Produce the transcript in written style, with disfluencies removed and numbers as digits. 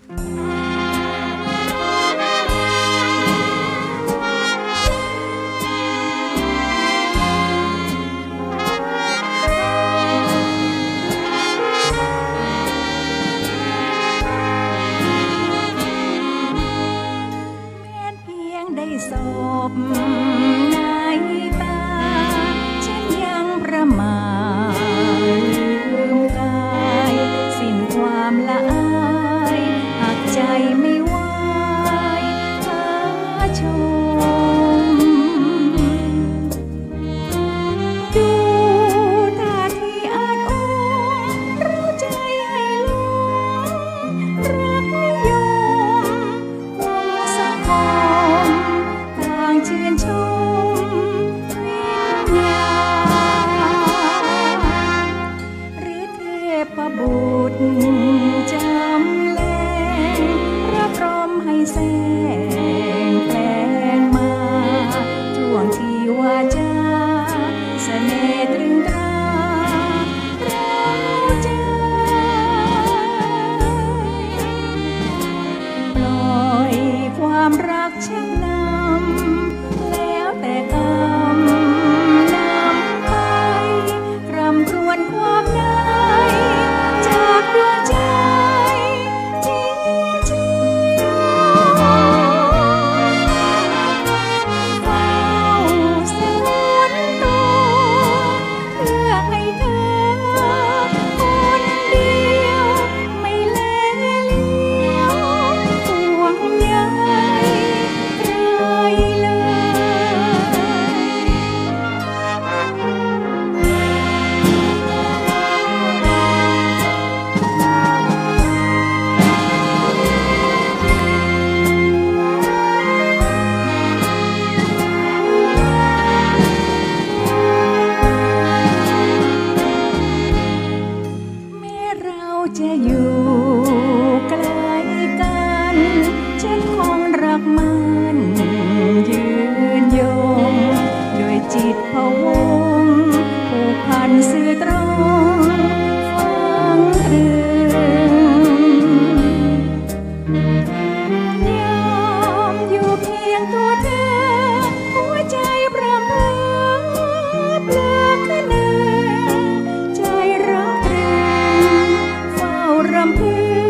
ศพในตาฉันยังประมาทลืมกายสิ้นความละอายหากใจไม่ไหวหาชมดูท่าทีอาจอ่อนรู้ใจให้หลงรักนิยมวงสังคมชื่นชมวิญญาณหรือเทพบุตรจำแรงพระพรหมให้แสงแปลงมาท่วงทีวาจาเสน่ห์ตรึงตราเราใจปล่อยความรักชักนำแล้วแต่กรรมนำไปคร่ำครวญความในจากดวงใจที่เชื่อเฝ้าสงวนตัวเพื่อให้เธอคนเดียวไม่แลเหลียวห่วงใยใครเลยจะอยู่ไกลกันฉันคงรักมันยืนยงด้วยจิตพะวงผูกพันสื่อตรงฟังตรึงยอมอยู่เพียงตัวเธอหัวใจพร่ำเพ้อเปลือกขึ้นใจรักตรึงเฝ้ารำพึง